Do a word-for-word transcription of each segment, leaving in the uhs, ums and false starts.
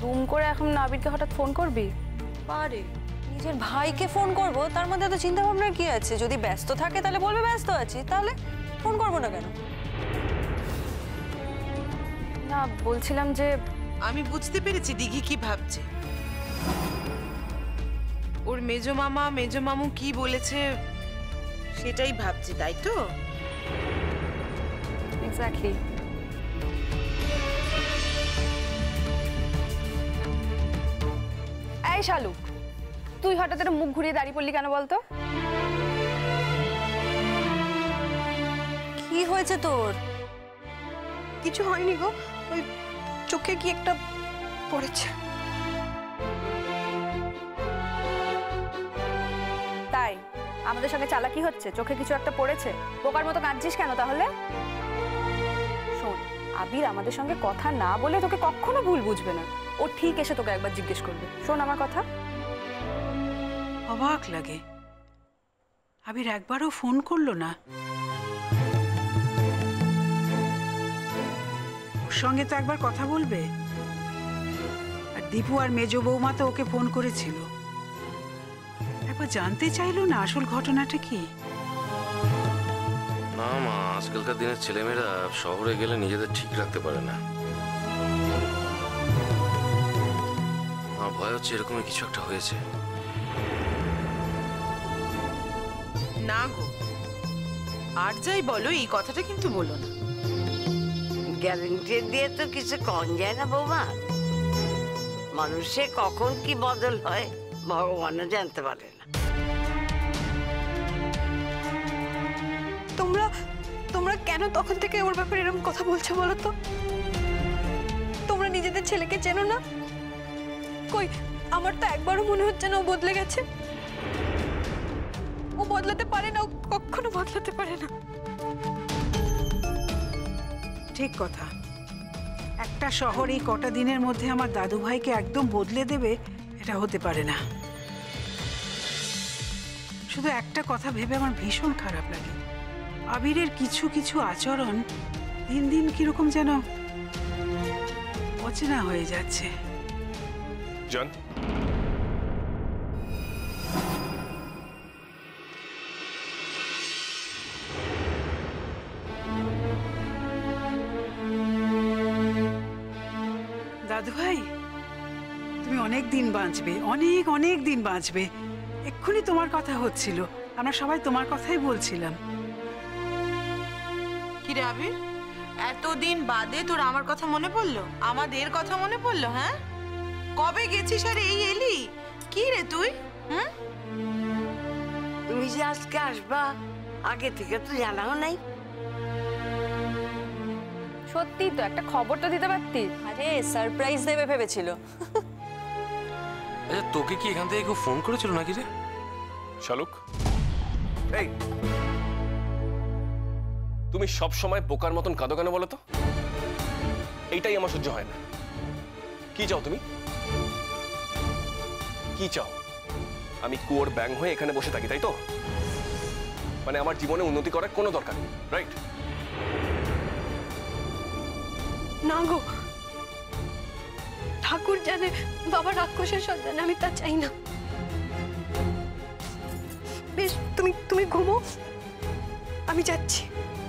দুম করে এখন আবিরকে হঠাৎ ফোন করবি? পারে, নিজের ভাইকে ফোন করব, তার মধ্যে তো চিন্তা ভাবনার কি আছে? যদি ব্যস্ত থাকে তাহলে বলবে ব্যস্ত আছি, তাহলে ফোন করবো না কেন? না, বলছিলাম যে আমি বুঝতে পেরেছি দিঘি কি ভাবছে। ওর মেজো মামা মেজো মামু কি বলেছে সেটাই ভাবছি, তাই তো? এক্স্যাক্টলি। এই শালুক, তুই হঠাৎ একটা মুখ ঘুরিয়ে দাঁড়িয়ে পড়লি কেন বলতো? কি হয়েছে তোর? কিছু হয়নি গো, ওই চোখে কি একটা পড়েছে। তাই আমাদের সঙ্গে চালাকি হচ্ছে? চোখে কিছু একটা পড়েছে, বোকার মতো কাঁদছিস কেন তাহলে? শোন, আবির আমাদের সঙ্গে কথা না বলে তোকে কখনো ভুল বুঝবে না। ও ঠিক এসে তোকে একবার জিজ্ঞেস করবে। শোন আমার কথা। অবাক লাগে, আবির একবারও ফোন করলো না। ওর সঙ্গে তো একবার কথা বলবে। আর দীপু আর মেজো বৌমা তো ওকে ফোন করেছিল, একবার জানতে চাইলো না আসল ঘটনাটা কি। না মা, আজকালকার দিনের ছেলেমেয়েরা শহরে গেলে নিজেদের ঠিক রাখতে পারে না। আমার ভয় হচ্ছে এরকমই কিছু একটা হয়েছে। না গো, আর যাই বলো এই কথাটা কিন্তু বলো না। গ্যারেন্টি দিয়ে তো কিছু কম যায় না বৌমা। মানুষে কখন কি বদল হয় ভগবানও জানতে পারে না। তোমরা তোমরা কেন তখন থেকে ওর ব্যাপারে এরকম কথা বলছো বলো তো? তোমরা নিজেদের ছেলেকে চেনো না? কই, আমার তো একবারও মনে হচ্ছে না ও বদলে গেছে। ও বদলাতে পারে না, ও কখনো বদলাতে পারে না। ঠিক কথা, একটা শহর এই কটা দিনের মধ্যে আমার দাদু ভাইকে একদম বদলে দেবে এটা হতে পারে না। শুধু একটা কথা ভেবে আমার ভীষণ খারাপ লাগে, আবিরের কিছু কিছু আচরণ দিন দিন কিরকম যেন অচেনা হয়ে যাচ্ছে। জান, দাদু ভাই, তুমি অনেক দিন বাঁচবে, অনেক অনেক দিন বাঁচবে। এক্ষুনি তোমার কথা হচ্ছিল, আমরা সবাই তোমার কথাই বলছিলাম। কি রে আবির, এতদিন বাদে তোর আমার কথা মনে পড়লো? আমাদের কথা মনে পড়লো? হ্যাঁ, কবে গেছিস আর এই এলি? কি রে তুই? হুম, তুমি যে আজকে আসবা আগে থেকে তো জানাও নাই। সত্যি তো, একটা খবর তো দিতে পারতিস। আরে সারপ্রাইজ দেবে ভেবেছিল। আচ্ছা, তোকে কি এখান থেকে কেউ ফোন করেছিল নাকি রে? শালুক, এই তুমি সব সময় বোকার মতন কাঁদো কেন বলো তো? এইটাই আমার সহ্য হয় না। কি চাও তুমি? কি চাও? আমি কুয়োর ব্যাং হয়ে এখানে বসে থাকি, তাই তো? মানে আমার জীবনে উন্নতি করার কোনো দরকার নেই, রাইট? না গো, ঠাকুর জানে, বাবা রাক্ষসের সব জানে, আমি তা চাই না। বেশ, তুমি তুমি ঘুমো, আমি যাচ্ছি।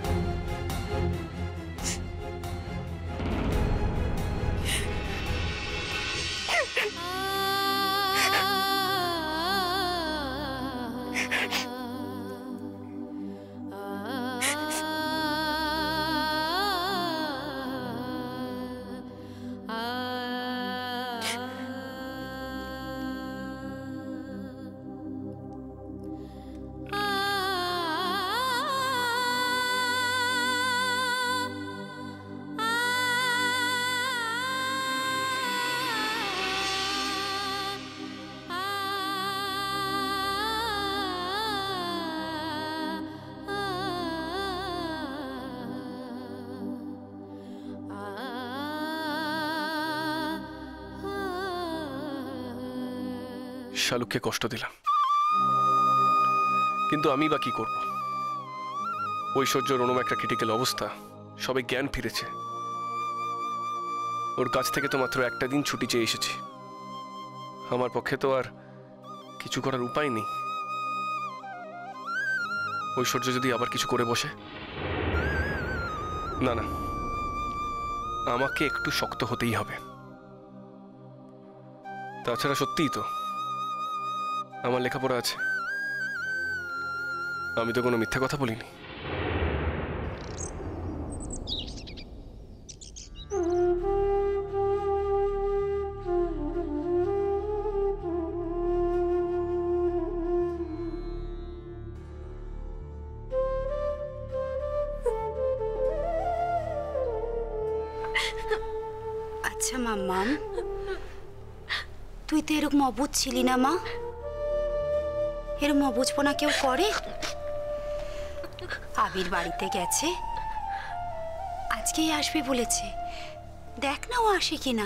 শালুককে কষ্ট দিলাম, কিন্তু আমি বা কি করব? ঐশ্বর্যর অনুম একটা ক্রিটিক্যাল অবস্থা, সবে জ্ঞান ফিরেছে। ওর কাছ থেকে তো মাত্র একটা দিন ছুটি চেয়ে এসেছি। আমার পক্ষে তো আর কিছু করার উপায় নেই। ঐশ্বর্য যদি আবার কিছু করে বসে, না না, আমাকে একটু শক্ত হতেই হবে। তাছাড়া সত্যিই তো আমার লেখাপড়া আছে, আমি তো কোনো মিথ্যা কথা বলিনি। আচ্ছা মাম্মাম, তুই তো এরকম অবুঝ ছিলি না মা। এরকম অবুঝপনা কেউ করে? আবির বাড়িতে গেছে, আজকেই আসবে বলেছে। দেখ না ও আসে কিনা।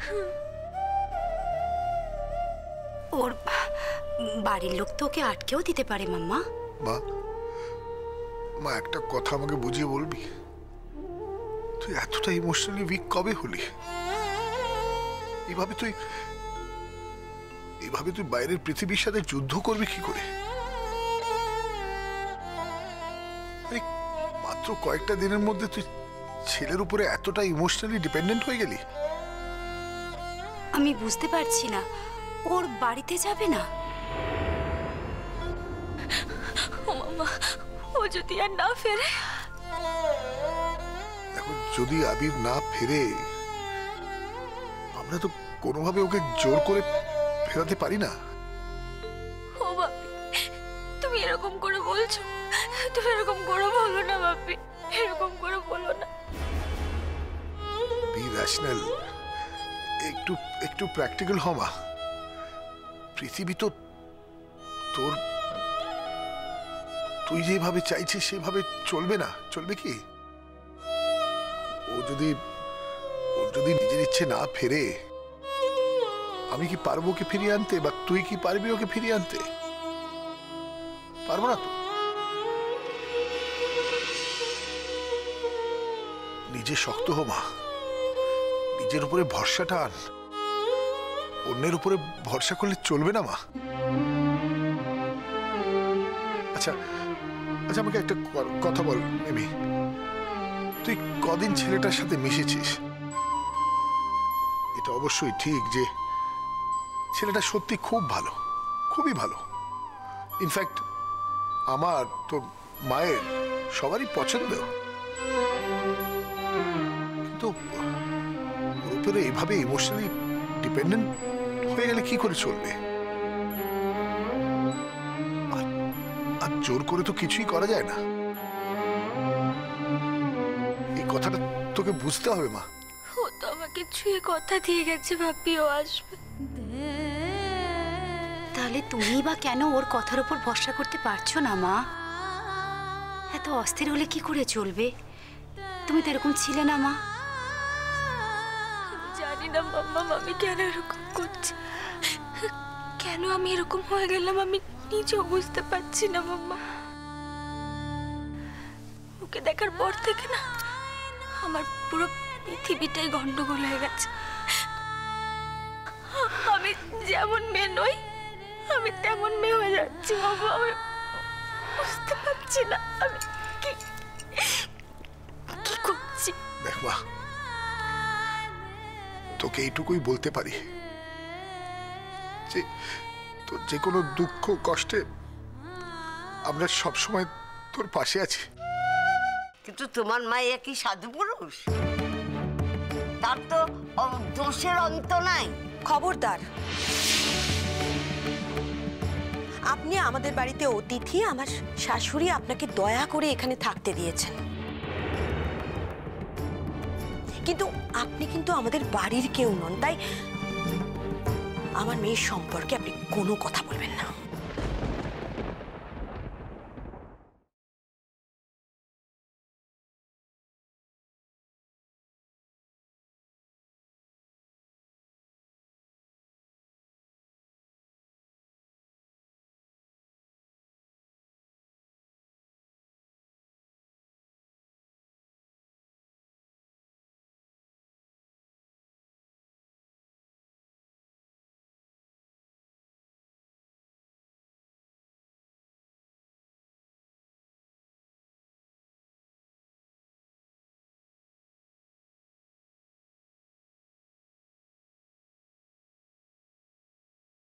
ওর বাড়ির লোক তো ওকে আটকেও দিতে পারে মাম্মা। মা মা একটা কথা আমাকে বুঝিয়ে বলবি? তুই এতটা ইমোশনালি উইক কবে হলি? এভাবে তুই এভাবে তুই বাইরের পৃথিবীর সাথে যুদ্ধ করবি কি করে? আরে মাত্র কয়েকটা দিনের মধ্যে তুই ছেলের উপরে এতটা ইমোশনালি ডিপেন্ডেন্ট হয়ে গেলি। আমি বুঝতে পারছি না, ওর বাড়িতে যাবে না? ও মাম্মা, ও যদি আর না ফেরে? এখন যদি আবির না ফেরে, আমরা তো কোনোভাবে ওকে জোর করে ফেরাতে পারি না। ও বাপি, তুমি এরকম করে বলছো? তুমি এরকম করে বলো না বাপি, এরকম করে বলো না। বি রেশনাল, একটু একটু প্র্যাকটিক্যাল হ মা। পৃথিবী তো তোর, তুই যেভাবে চাইছিস সেভাবে চলবে না। চলবে কি? ও যদি ওর যদি নিজের ইচ্ছে না ফেরে, আমি কি পারবো ওকে ফিরিয়ে আনতে? বা তুই কি পারবি ওকে ফিরিয়ে আনতে? পারবো না তো। নিজে শক্ত হো মা, নিজের উপরে ভরসাটা আন। অন্যের উপরে ভরসা করলে চলবে না মা। আচ্ছা আচ্ছা আমাকে একটা কথা বল মিমি, তুই কদিন ছেলেটার সাথে মিশেছিস? এটা অবশ্যই ঠিক যে ছেলেটা সত্যি খুব ভালো, খুবই ভালো। ইনফ্যাক্ট আমার, তোর মায়ের, সবারই পছন্দ। কিন্তু ওর উপরে এইভাবে ইমোশনালি ডিপেন্ডেন্ট হয়ে গেলে কি করে চলবে? আর জোর করে তো কিছুই করা যায় না। এই কথাটা তোকে বুঝতে হবে মা। ও তো আমাকে ছুঁয়ে কথা দিয়ে গেছে ভাবি ও আসবে। তাহলে তুমি বা কেন ওর কথার উপর ভরসা করতে পারছো না মা? এত অস্থির হলে কি করে চলবে? তুমি তো এরকম ছিলে না মা। জানি না মাম্মা, আমি কেন এরকম করছি, কেন আমি এরকম হয়ে গেলাম, আমি নিজেও বুঝতে পারছি না মাম্মা। ওকে দেখার পর থেকে না আমার পুরো পৃথিবীটাই গন্ডগোল হয়ে গেছে। আমি যেমন মেয়ে নই, আমি তেমন মেয়ে হয়ে যাচ্ছি বাবা। আমি বুঝতে পারছি না আমি কি কি করছি। দেখ মা, তোকে এইটুকুই বলতে পারি যে তোর যে কোনো দুঃখ কষ্টে আমরা সবসময় তোর পাশে আছি। কিন্তু তোমার মাইয়া কি সাধু পুরুষ? তার তো দোষের অন্ত নাই। খবরদার, আপনি আমাদের বাড়িতে অতিথি। আমার শাশুড়ি আপনাকে দয়া করে এখানে থাকতে দিয়েছেন, কিন্তু আপনি কিন্তু আমাদের বাড়ির কেউ নন। তাই আমার মেয়ের সম্পর্কে আপনি কোনো কথা বলবেন না।